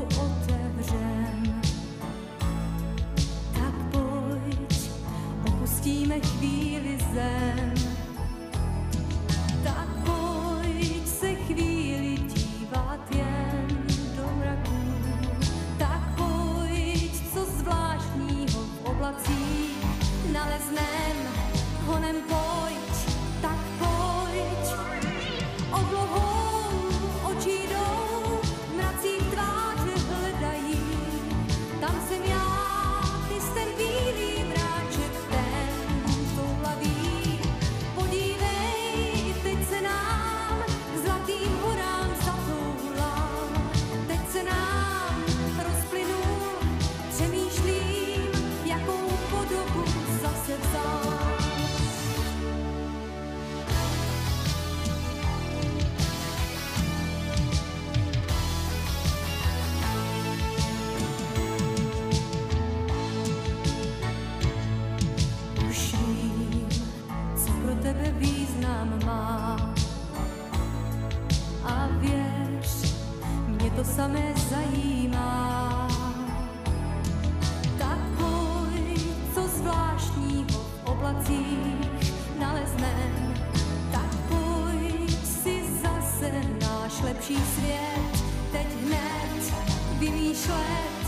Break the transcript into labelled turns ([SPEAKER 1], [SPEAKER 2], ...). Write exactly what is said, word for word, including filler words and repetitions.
[SPEAKER 1] spolu otevřem. Tak pojď, opustíme chvíli zem. Tak pojď se chvíli dívat jen do mraku. Tak pojď, co zvláštního v oblacích naleznem, honem pojď, tak pojď. Oblohou očí jdou, v mracích tváře hledají, tam jsem já, ty jsi ten bílý mráček, ten toulavý. Podívej, teď se nám k zlatým horám zatoulám, teď se nám rozplynul, přemýšlím, jakou podobu zase vzal. Už vím, co pro tebe význam má. A věř, mě to samé zajímá. Tak pojď, co zvláštního v oblacích naleznem. Tak pojď si zase náš lepší svět teď hned vymýšlet.